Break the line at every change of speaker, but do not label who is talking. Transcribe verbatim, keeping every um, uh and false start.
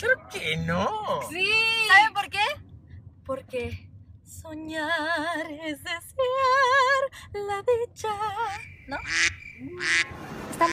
Claro que no.
Sí.
¿Saben por qué?
Porque soñar es desear la dicha, ¿no?